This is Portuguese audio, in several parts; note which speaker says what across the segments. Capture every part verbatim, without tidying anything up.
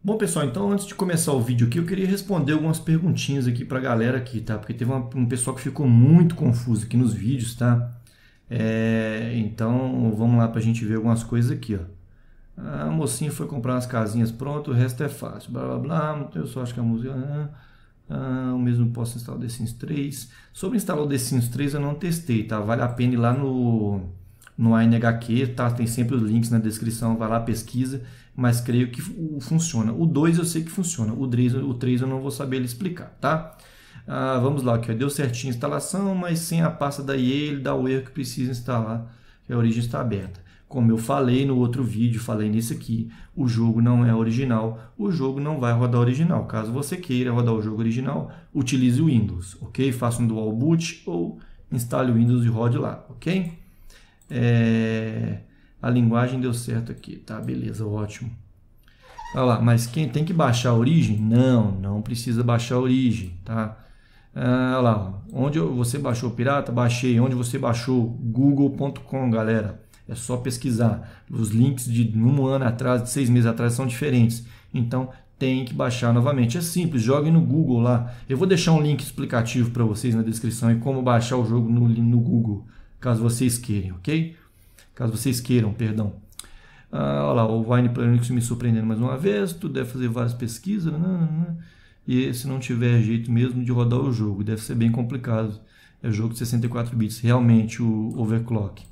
Speaker 1: Bom, pessoal, então antes de começar o vídeo aqui, eu queria responder algumas perguntinhas aqui pra galera aqui, tá? Porque teve uma- um pessoal que ficou muito confuso aqui nos vídeos, tá? É, então, vamos lá pra gente ver algumas coisas aqui, ó. A mocinha foi comprar umas casinhas, pronto, o resto é fácil, blá blá blá, eu só acho que a música... Ah, ah, o mesmo posso instalar o The Sims três. Sobre instalar o The Sims três eu não testei, tá? Vale a pena ir lá no, no A N H Q, tá? Tem sempre os links na descrição, vai lá, pesquisa, mas creio que fu- funciona. O dois eu sei que funciona, o três, o três eu não vou saber ele explicar, tá? Ah, vamos lá, aqui, ó. Deu certinho a instalação, mas sem a pasta da E A ele dá o erro que precisa instalar, que a origem está aberta. Como eu falei no outro vídeo, falei nesse aqui, o jogo não é original, o jogo não vai rodar original. Caso você queira rodar o jogo original, utilize o Windows, ok? Faça um dual boot ou instale o Windows e rode lá, ok? É... A linguagem deu certo aqui, tá? Beleza, ótimo. Olha lá, mas quem tem que baixar a origem? Não, não precisa baixar a origem, tá? Ah, olha lá, onde você baixou o pirata? Baixei. Onde você baixou? google ponto com, galera. É só pesquisar. Os links de um ano atrás, de seis meses atrás são diferentes. Então tem que baixar novamente. É simples, joguem no Google lá. Eu vou deixar um link explicativo para vocês na descrição e como baixar o jogo no, no Google, caso vocês queiram, ok? Caso vocês queiram, perdão. Ah, olha lá, o Wine Planix me surpreendendo mais uma vez. Tu deve fazer várias pesquisas. Né? né, né. E se não tiver jeito mesmo de rodar o jogo, deve ser bem complicado. É jogo de sessenta e quatro bits, realmente o overclock.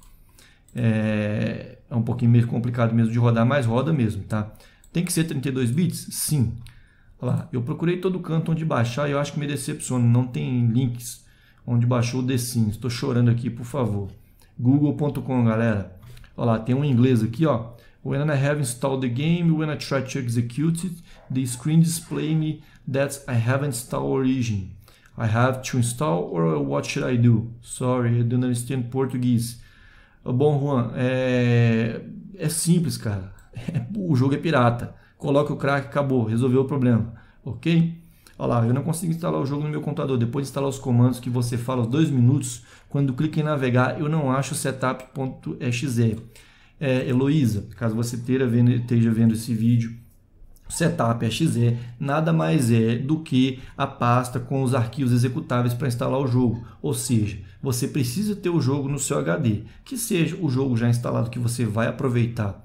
Speaker 1: É, é um pouquinho meio complicado mesmo de rodar, mas roda mesmo, tá? Tem que ser trinta e dois bits? Sim. Olha lá, eu procurei todo canto onde baixar e eu acho que me decepciona. Não tem links onde baixou o The Sims. Estou chorando aqui, por favor. google ponto com, galera. Olha lá, tem um inglês aqui, ó. When I have installed the game, when I try to execute it, the screen display me that I haven't installed Origin. I have to install or what should I do? Sorry, I don't understand Portuguese. Bom, Juan, é, é simples, cara. É, o jogo é pirata. Coloca o crack, acabou, resolveu o problema, ok? Olha lá, eu não consigo instalar o jogo no meu computador. Depois de instalar os comandos que você fala, os dois minutos, quando clica em navegar, eu não acho o setup.exe. É, Heloísa, caso você esteja vendo, esteja vendo esse vídeo, o setup.exe nada mais é do que a pasta com os arquivos executáveis para instalar o jogo. Ou seja, você precisa ter o jogo no seu H D, que seja o jogo já instalado que você vai aproveitar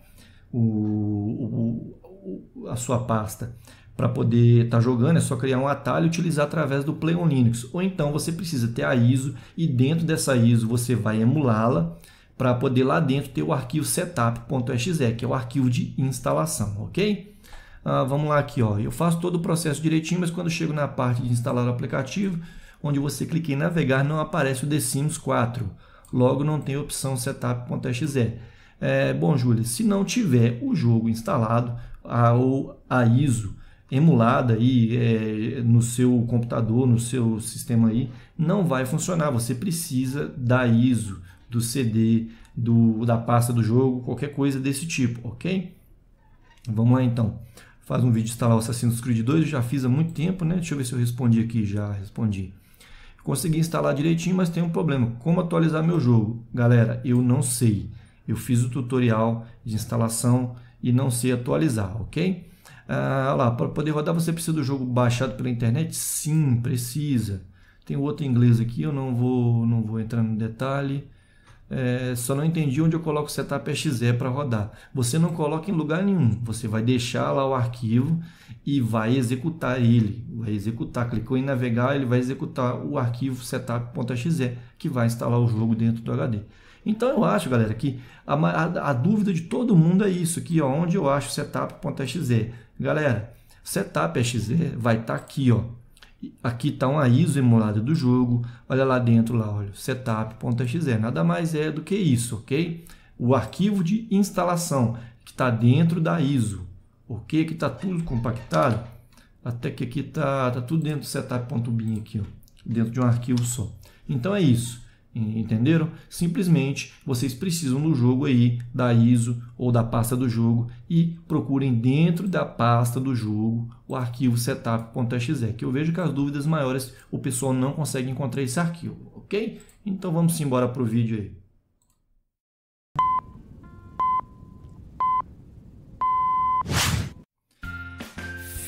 Speaker 1: o, o, a sua pasta para poder estar tá jogando, é só criar um atalho e utilizar através do Play on Linux. Ou então você precisa ter a I S O e dentro dessa I S O você vai emulá-la para poder lá dentro ter o arquivo setup.exe, que é o arquivo de instalação, ok? Ah, vamos lá aqui, ó. Eu faço todo o processo direitinho, mas quando chego na parte de instalar o aplicativo, onde você clica em navegar, não aparece o The Sims quatro. Logo, não tem a opção setup.exe. É, bom, Júlia, se não tiver o jogo instalado, a, a I S O emulada aí é, no seu computador, no seu sistema aí, não vai funcionar. Você precisa da I S O, do C D, do, da pasta do jogo, qualquer coisa desse tipo, ok? Vamos lá então. Faz um vídeo de instalar o Assassin's Creed dois, eu já fiz há muito tempo, né? Deixa eu ver se eu respondi aqui, já respondi. Consegui instalar direitinho, mas tem um problema. Como atualizar meu jogo? Galera, eu não sei. Eu fiz o tutorial de instalação e não sei atualizar, ok? Ah, lá, para poder rodar você precisa do jogo baixado pela internet? Sim, precisa. Tem outro em inglês aqui, eu não vou, não vou entrar no detalhe. É, só não entendi onde eu coloco o setup.exe para rodar. Você não coloca em lugar nenhum. Você vai deixar lá o arquivo e vai executar ele. Vai executar. Clicou em navegar, ele vai executar o arquivo setup.exe que vai instalar o jogo dentro do H D. Então eu acho, galera, que a, a, a dúvida de todo mundo é isso aqui, ó, onde eu acho o setup.exe. Galera, setup.exe vai estar tá aqui, ó. Aqui está uma I S O emulada do jogo. Olha lá dentro, lá, olha, setup.exe. Nada mais é do que isso, ok? O arquivo de instalação que está dentro da I S O, ok? Que está tudo compactado. Até que aqui está tá tudo dentro do setup.bin aqui, ó, dentro de um arquivo só. Então é isso. Entenderam? Simplesmente vocês precisam no jogo aí da I S O ou da pasta do jogo e procurem dentro da pasta do jogo o arquivo setup.exe, que eu vejo que as dúvidas maiores o pessoal não consegue encontrar esse arquivo, ok? Então vamos embora para o vídeo aí.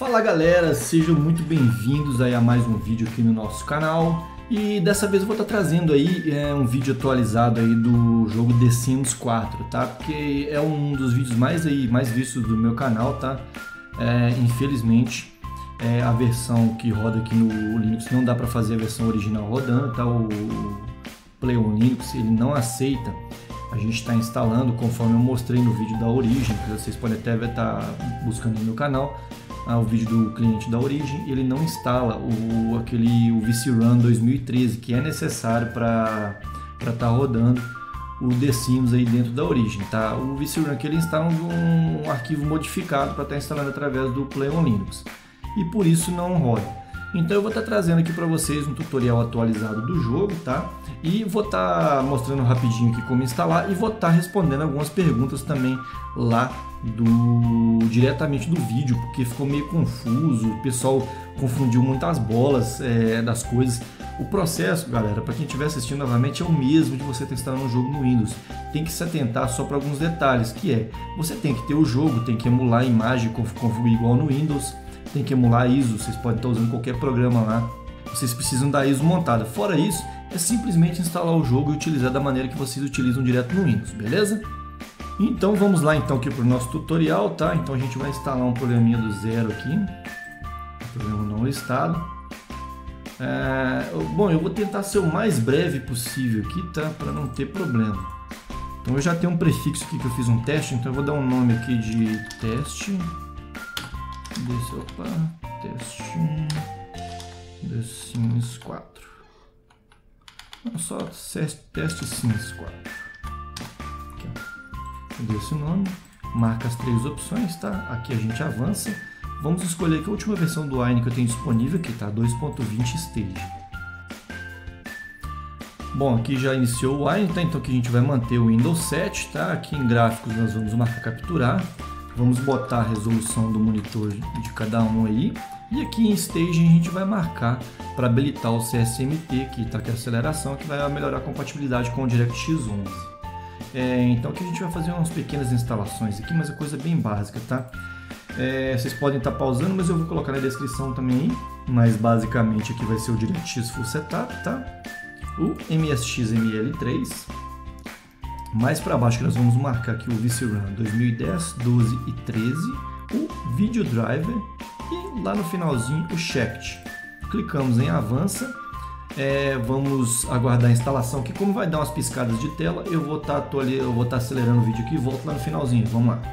Speaker 1: Fala galera, sejam muito bem-vindos aí a mais um vídeo aqui no nosso canal. E dessa vez eu vou estar trazendo aí é, um vídeo atualizado aí do jogo The Sims quatro, tá? Porque é um dos vídeos mais, aí, mais vistos do meu canal, tá? É, infelizmente é, a versão que roda aqui no Linux não dá para fazer a versão original rodando, tá? O Play on Linux ele não aceita. A gente está instalando conforme eu mostrei no vídeo da origem, que vocês podem até estar buscando no meu canal. Ah, o vídeo do cliente da origem, ele não instala o, aquele, o V C Run dois mil e treze, que é necessário para estar tá rodando o The Sims aí dentro da origem, tá? O V C Run aqui ele instala um, um arquivo modificado para estar tá instalando através do Play on Linux, e por isso não roda. Então eu vou estar tá trazendo aqui para vocês um tutorial atualizado do jogo, tá? E vou estar tá mostrando rapidinho aqui como instalar e vou estar tá respondendo algumas perguntas também lá do diretamente do vídeo, porque ficou meio confuso, o pessoal confundiu muitas bolas é, das coisas. O processo, galera, para quem estiver assistindo novamente, é o mesmo de você estar instalando um jogo no Windows. Tem que se atentar só para alguns detalhes, que é, você tem que ter o jogo, tem que emular a imagem igual no Windows, tem que emular a I S O, vocês podem estar usando qualquer programa lá, vocês precisam da I S O montada. Fora isso, é simplesmente instalar o jogo e utilizar da maneira que vocês utilizam direto no Windows, beleza? Então vamos lá então aqui para o nosso tutorial, tá? Então a gente vai instalar um programinha do zero aqui, programa não listado. É, bom, eu vou tentar ser o mais breve possível aqui, tá? Para não ter problema. Então eu já tenho um prefixo aqui que eu fiz um teste, então eu vou dar um nome aqui de teste. Desse, opa, teste The Sims quatro. Não, só teste Sims quatro. Aqui, ó. Desse nome, marca as três opções, tá? Aqui a gente avança. Vamos escolher aqui a última versão do Wine que eu tenho disponível aqui, tá? dois ponto vinte Stage. Bom, aqui já iniciou o Wine, tá? Então aqui a gente vai manter o Windows sete, tá? Aqui em gráficos nós vamos marcar capturar. Vamos botar a resolução do monitor de cada um aí. E aqui em Stage a gente vai marcar para habilitar o C S M T, que está aqui a aceleração, que vai melhorar a compatibilidade com o DirectX onze. É, então aqui a gente vai fazer umas pequenas instalações aqui, mas é coisa bem básica, tá? É, vocês podem estar pausando, mas eu vou colocar na descrição também. Mas basicamente aqui vai ser o DirectX Full Setup, tá? O M S X M L três. Mais para baixo que nós vamos marcar aqui o V C Run dois mil e dez, doze e treze, o Video Driver e lá no finalzinho o Checked. Clicamos em Avança, é, vamos aguardar a instalação que como vai dar umas piscadas de tela, eu vou estar tá, eu vou tá acelerando o vídeo aqui e volto lá no finalzinho, vamos lá.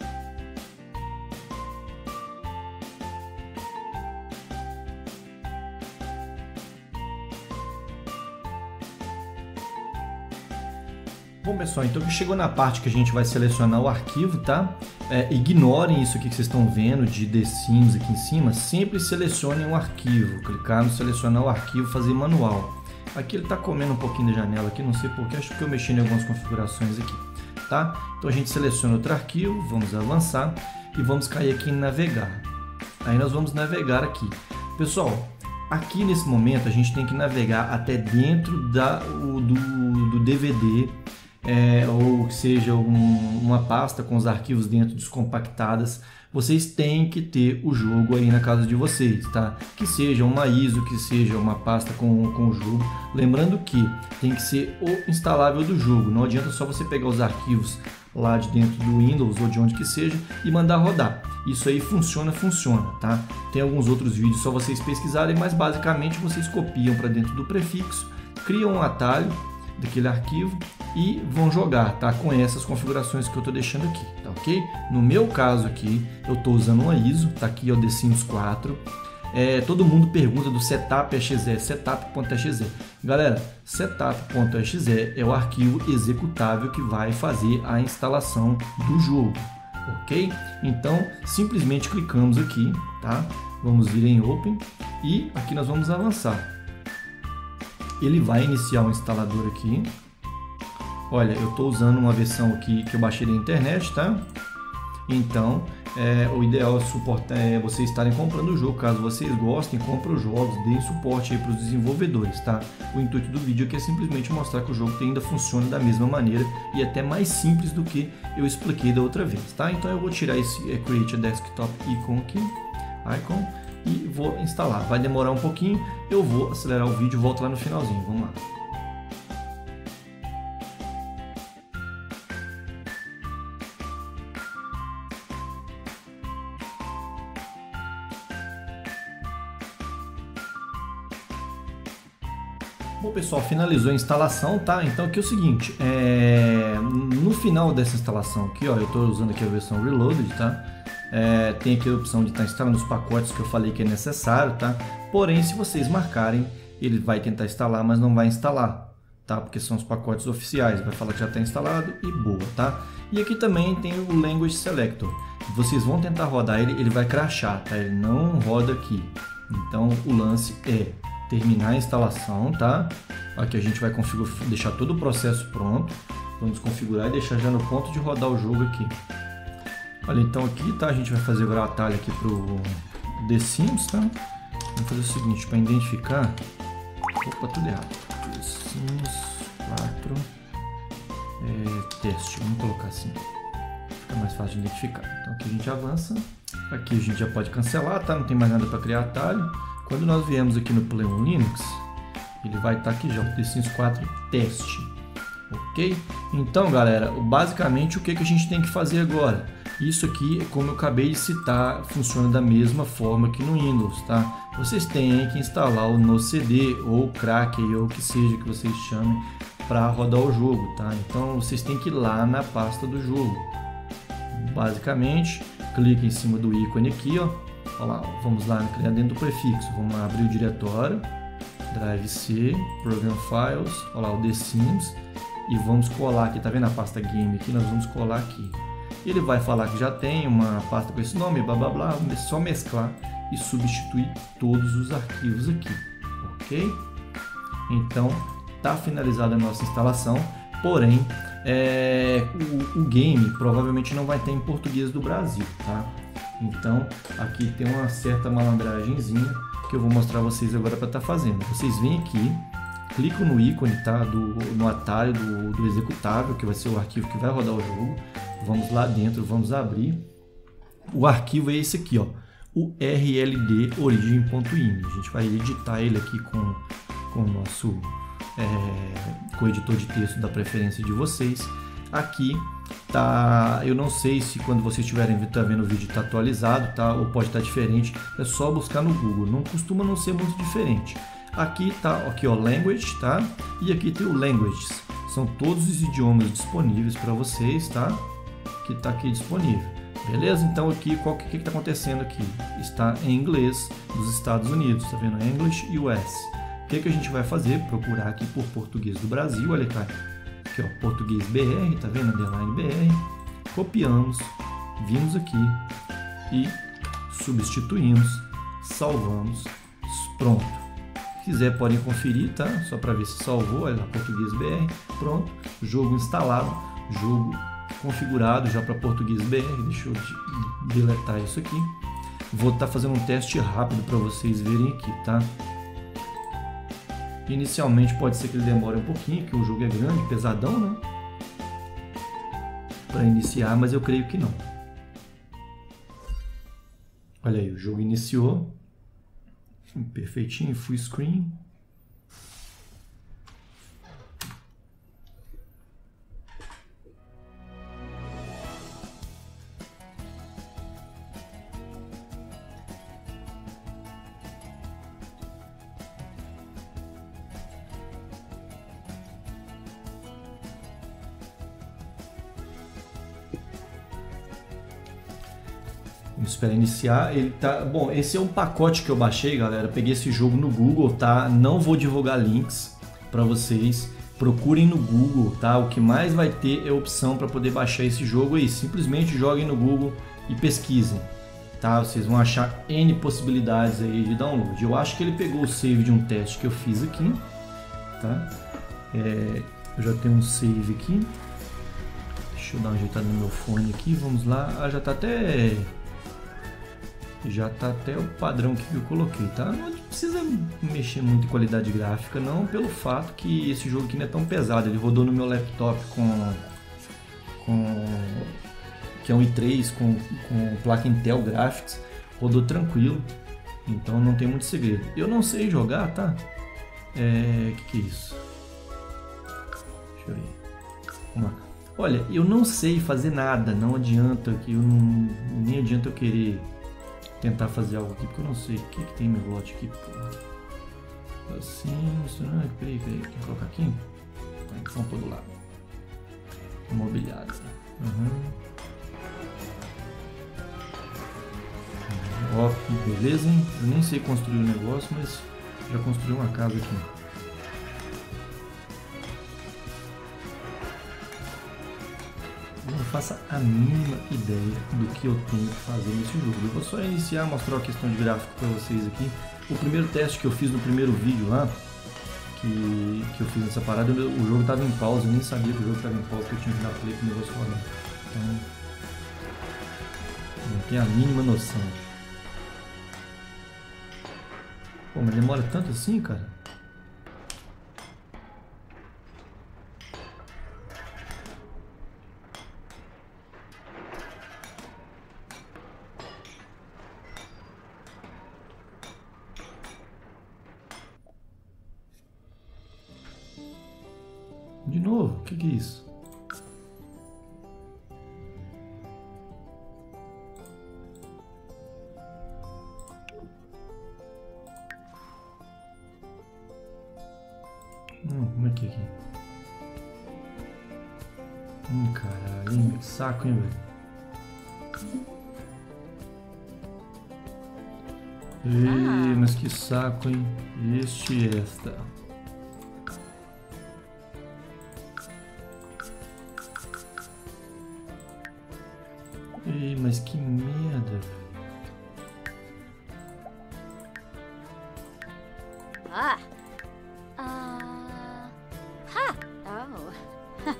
Speaker 1: Bom pessoal, então que chegou na parte que a gente vai selecionar o arquivo, tá? É, ignorem isso aqui que vocês estão vendo de The Sims aqui em cima, sempre selecionem um arquivo, clicar no selecionar o arquivo, fazer manual. Aqui ele está comendo um pouquinho da janela aqui, não sei porquê, acho que eu mexi em algumas configurações aqui, tá? Então a gente seleciona outro arquivo, vamos avançar e vamos cair aqui em navegar. Aí nós vamos navegar aqui. Pessoal, aqui nesse momento a gente tem que navegar até dentro da, o, do, do D V D, É, ou que seja um, uma pasta com os arquivos dentro descompactadas. Vocês têm que ter o jogo aí na casa de vocês, tá? Que seja uma I S O, que seja uma pasta com, com o jogo. Lembrando que tem que ser o instalável do jogo. Não adianta só você pegar os arquivos lá de dentro do Windows ou de onde que seja e mandar rodar. Isso aí funciona, funciona, tá? Tem alguns outros vídeos só vocês pesquisarem, mas basicamente vocês copiam para dentro do prefixo, criam um atalho daquele arquivo e vão jogar, tá? Com essas configurações que eu estou deixando aqui, tá ok? No meu caso aqui, eu estou usando uma I S O, tá aqui o The Sims quatro. É, todo mundo pergunta do setup.exe, setup.exe. Galera, setup.exe é o arquivo executável que vai fazer a instalação do jogo, ok? Então, simplesmente clicamos aqui, tá? Vamos vir em Open e aqui nós vamos avançar. Ele vai iniciar o instalador aqui. Olha, eu estou usando uma versão aqui que eu baixei da internet, tá? Então, é, o ideal é, suportar, é vocês estarem comprando o jogo. Caso vocês gostem, comprem os jogos, deem suporte aí para os desenvolvedores, tá? O intuito do vídeo aqui é simplesmente mostrar que o jogo ainda funciona da mesma maneira e até mais simples do que eu expliquei da outra vez, tá? Então eu vou tirar esse é, Create a Desktop Icon aqui. icon e vou instalar. Vai demorar um pouquinho, eu vou acelerar o vídeo e volto lá no finalzinho. Vamos lá. Bom pessoal, finalizou a instalação, tá? Então aqui é o seguinte, é... no final dessa instalação aqui, ó, eu estou usando aqui a versão Reloaded, tá? É... Tem aqui a opção de estar tá instalando os pacotes que eu falei que é necessário, tá? Porém, se vocês marcarem, ele vai tentar instalar, mas não vai instalar, tá? Porque são os pacotes oficiais, vai falar que já está instalado e boa, tá? E aqui também tem o Language Selector. Vocês vão tentar rodar ele, ele vai crashar, tá? Ele não roda aqui. Então o lance é terminar a instalação, tá? Aqui a gente vai configurar, deixar todo o processo pronto. Vamos configurar e deixar já no ponto de rodar o jogo aqui. Olha, então aqui, tá? A gente vai fazer agora o atalho aqui pro The Sims, tá? Vamos fazer o seguinte, para identificar... Opa, tudo errado. The Sims quatro é, teste, vamos colocar assim. Fica mais fácil de identificar. Então aqui a gente avança. Aqui a gente já pode cancelar, tá? Não tem mais nada para criar atalho. Quando nós viemos aqui no Play on Linux, ele vai estar aqui já, o The Sims quatro teste, ok? Então, galera, basicamente o que, que a gente tem que fazer agora? Isso aqui, como eu acabei de citar, funciona da mesma forma que no Windows, tá? Vocês têm que instalar o no C D ou crack ou o que seja que vocês chamem para rodar o jogo, tá? Então, vocês têm que ir lá na pasta do jogo. Basicamente, clica em cima do ícone aqui, ó. Olha lá, vamos lá, criar dentro do prefixo, vamos lá, abrir o diretório, Drive C, Program Files, olha lá, o The Sims, e vamos colar aqui, tá vendo a pasta Game aqui? Nós vamos colar aqui. Ele vai falar que já tem uma pasta com esse nome, blá blá blá, é só mesclar e substituir todos os arquivos aqui, ok? Então, tá finalizada a nossa instalação, porém, é, o, o game provavelmente não vai ter em português do Brasil, tá? Então, aqui tem uma certa malandragenzinha que eu vou mostrar a vocês agora para estar tá fazendo. Vocês vêm aqui, clicam no ícone, tá? do, no atalho do, do executável, que vai ser o arquivo que vai rodar o jogo. Vamos lá dentro, vamos abrir. O arquivo é esse aqui, ó, o R L D origin.ini. A gente vai editar ele aqui com, com o nosso é, com o editor de texto da preferência de vocês. Aqui tá, eu não sei se quando vocês estiverem tá vendo o vídeo está atualizado, tá? Ou pode estar diferente, é só buscar no Google, não costuma não ser muito diferente. Aqui tá, aqui ó, Language, tá? E aqui tem o Languages, são todos os idiomas disponíveis para vocês, tá? Que tá aqui disponível, beleza? Então aqui, qual que que está acontecendo aqui? Está em inglês dos Estados Unidos, tá vendo? English U S. O que que a gente vai fazer? Procurar aqui por português do Brasil, olha cá. Aqui, ó, português B R, tá vendo? Underline B R. Copiamos, vimos aqui e substituímos, salvamos, pronto. Se quiser podem conferir, tá? Só para ver se salvou, olha lá, português B R, pronto. Jogo instalado, jogo configurado já para português B R. Deixa eu deletar isso aqui. Vou estar tá fazendo um teste rápido para vocês verem aqui, tá? Inicialmente pode ser que ele demore um pouquinho, que o jogo é grande, pesadão, né? Para iniciar, mas eu creio que não. Olha aí, o jogo iniciou. Perfeitinho, full screen. Vamos esperar iniciar. Ele tá bom. Esse é um pacote que eu baixei, galera. Peguei esse jogo no Google, tá? Não vou divulgar links para vocês. Procurem no Google, tá? O que mais vai ter é opção para poder baixar esse jogo aí. Simplesmente joguem no Google e pesquisem, tá? Vocês vão achar N possibilidades aí de download. Eu acho que ele pegou o save de um teste que eu fiz aqui, tá? É, eu já tenho um save aqui. Deixa eu dar uma ajeitada no meu fone aqui. Vamos lá. Ah, já tá até já tá até o padrão que eu coloquei, tá? Não precisa mexer muito em qualidade gráfica, não, pelo fato que esse jogo aqui não é tão pesado. Ele rodou no meu laptop com, com que é um i três com, com placa Intel Graphics. rodou tranquilo, então não tem muito segredo. Eu não sei jogar, tá? É... que que é isso? Deixa eu ver. Vamos lá. Olha, eu não sei fazer nada, não adianta, que eu não, nem adianta eu querer tentar fazer algo aqui, porque eu não sei. O que, que tem meu lote aqui? Pô? Assim, isso não é. Peraí, peraí, quer colocar aqui? Então, todo lado. Imobiliário. Uhum. Ó, beleza, hein? Eu nem sei construir o negócio, mas já construí uma casa aqui. Não faça a mínima ideia do que eu tenho que fazer nesse jogo. Eu vou só iniciar, mostrar a questão de gráfico para vocês aqui. O primeiro teste que eu fiz no primeiro vídeo lá, que, que eu fiz nessa parada, o jogo estava em pausa, eu nem sabia que o jogo estava em pausa, que eu tinha que dar play para o negócio rodar. Então, não tenho a mínima noção. Pô, mas demora tanto assim, cara? De novo? O que, que é isso? Hum, como é que é aqui? Hum, caralho, hein? Que saco, hein, velho? Ih, mas que saco, hein? Este e esta. Ih, mas que merda, velho.
Speaker 2: Ah. Uh. Ha. Oh.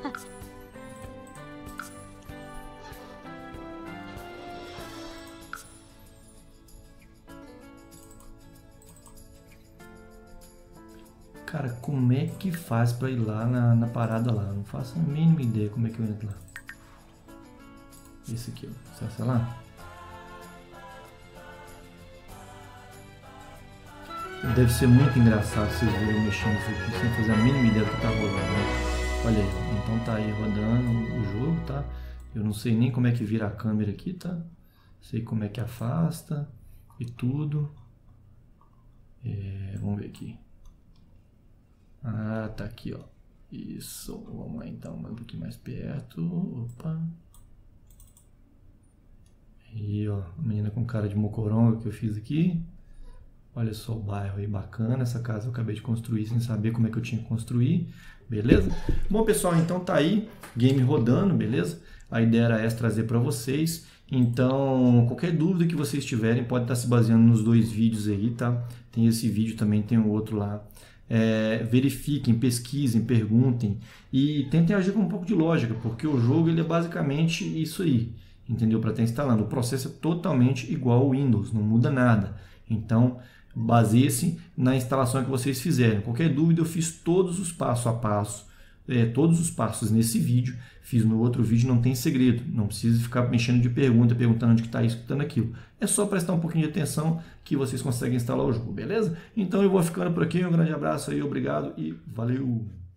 Speaker 1: Cara, como é que faz pra ir lá na, na parada lá? Não faço a mínima ideia como é que eu entro lá. Esse aqui, ó. Acessa lá. Deve ser muito engraçado vocês verem mexendo isso aqui sem fazer a mínima ideia do que tá rolando, né? Olha aí, ó. Então tá aí rodando o jogo, tá? Eu não sei nem como é que vira a câmera aqui, tá? Sei como é que afasta e tudo. É, vamos ver aqui. Ah, tá aqui, ó. Isso. Vamos lá então, um pouquinho mais perto. Opa. Aí, ó, a menina com cara de mocoronga que eu fiz aqui. Olha só o bairro aí, bacana. Essa casa eu acabei de construir sem saber como é que eu tinha que construir. Beleza? Bom, pessoal, então tá aí. Game rodando, beleza? A ideia era essa, trazer para vocês. Então, qualquer dúvida que vocês tiverem, pode estar se baseando nos dois vídeos aí, tá? Tem esse vídeo também, tem o outro lá. É, verifiquem, pesquisem, perguntem e tentem agir com um pouco de lógica, porque o jogo ele é basicamente isso aí. Entendeu? Para estar instalando. O processo é totalmente igual ao Windows, não muda nada. Então, baseie-se na instalação que vocês fizerem. Qualquer dúvida, eu fiz todos os passo a passo, é, todos os passos nesse vídeo. Fiz no outro vídeo, não tem segredo. Não precisa ficar mexendo de pergunta, perguntando onde está isso, escutando aquilo. É só prestar um pouquinho de atenção que vocês conseguem instalar o jogo, beleza? Então, eu vou ficando por aqui. Um grande abraço aí, obrigado e valeu!